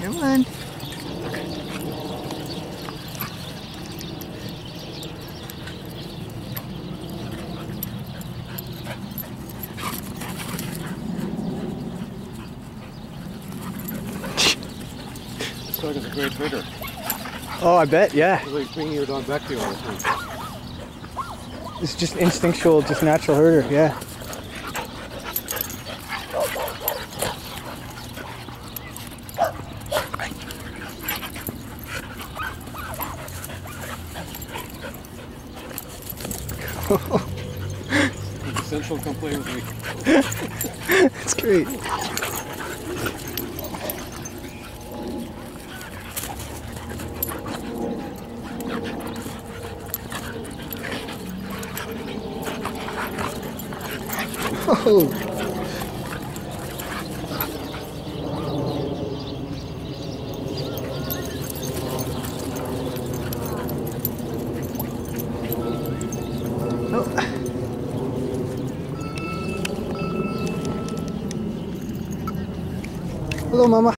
Come on. This dog is a great herder. Oh, I bet, yeah. It's like bringing your dog back to you all the time. It's just instinctual, just natural herder, yeah. Essential, come play with me. That's great. Oh. Oh. Hello, Mama.